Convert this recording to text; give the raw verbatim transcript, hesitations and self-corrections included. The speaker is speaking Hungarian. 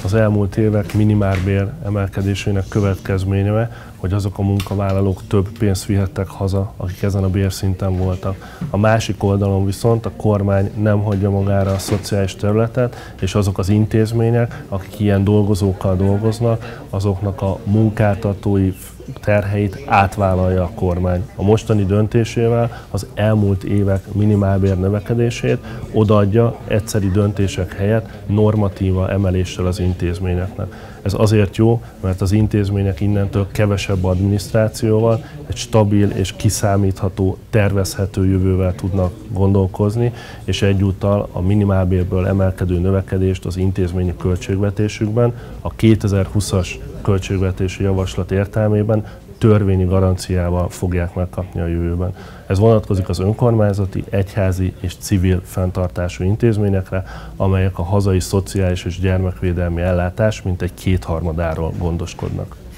az elmúlt évek minimálbér emelkedésének következménye, hogy azok a munkavállalók több pénzt vihettek haza, akik ezen a bérszinten voltak. A másik oldalon viszont a kormány nem hagyja magára a szociális területet, és azok az intézmények, akik ilyen dolgozókkal dolgoznak, azoknak a munkáltatói terheit átvállalja a kormány. A mostani döntésével az elmúlt évek minimálbér növekedését odaadja egyszeri döntések helyett normatíva emeléssel az intézményeknek. Ez azért jó, mert az intézmények innentől kevesebb adminisztrációval egy stabil és kiszámítható, tervezhető jövővel tudnak gondolkozni, és egyúttal a minimálbérből emelkedő növekedést az intézményi költségvetésükben a kétezer-húszas költségvetési javaslat értelmében törvényi garanciával fogják megkapni a jövőben. Ez vonatkozik az önkormányzati, egyházi és civil fenntartású intézményekre, amelyek a hazai szociális és gyermekvédelmi ellátás mintegy kétharmadáról gondoskodnak.